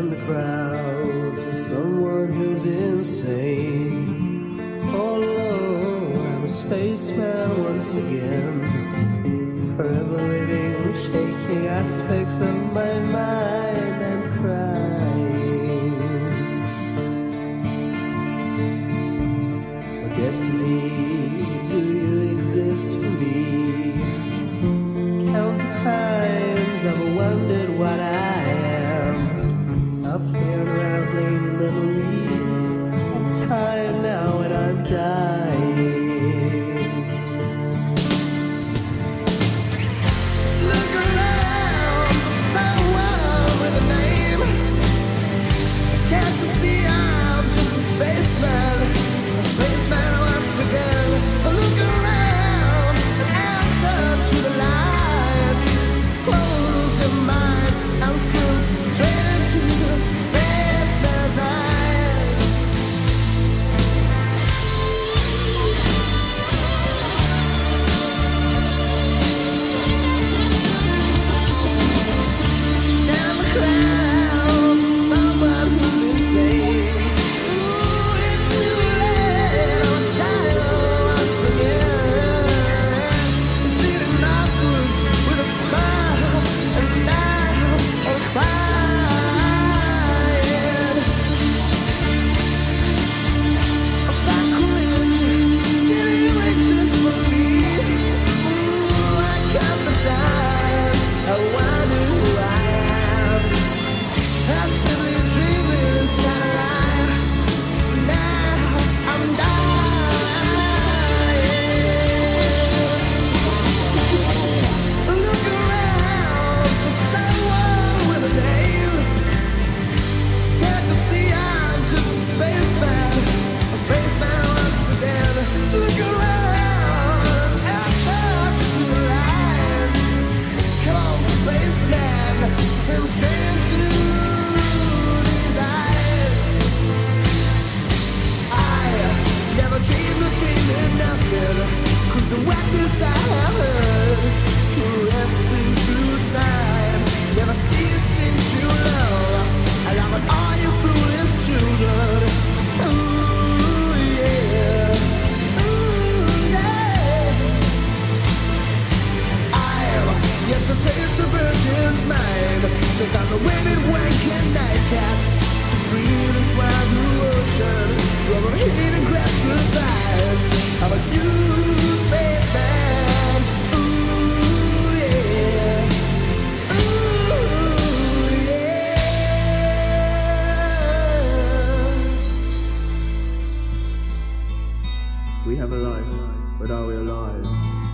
the crowd for someone who's insane. All alone, I'm a spaceman once again, forever living, shaking aspects of my mind and crying. My destiny, do you exist for me? Count the times I've wondered what I am, softly unraveling memory of time now when I'm dying. Look around for someone with a name. Can't you see I'm just a spaceman once again? Look around and answer to the lies. Close your mind and look straight into the spaceman's eyes. Stand the crowds for someone who's insane. Ooh, it's too late, I'm shining once again. It's leading upwards with a smile, and now I'm crying. A sacrilege, did you exist for me? Ooh, I count the times, I wonder who I am. I'm simply dreaming inside a lie. Now I'm dying. Look around for someone with a name. Can't you see I'm just a spaceman once again? Look around, answer to the lies. Come on, spaceman, swim straight into these eyes. I never dreamed of dreaming nothing, 'cause the weapons I have heard caressing through time never ceasing to love. I love it, all you foolish children. Ooh, yeah. Ooh, yeah. I'm yet to taste the virgin's mind. 10,000 women wanking nightcaps, breathe and swam the ocean, rubber heating grass goodbyes. I'm a new spaceman. Ooh, yeah. Ooh, yeah. We have a life, but are we alive?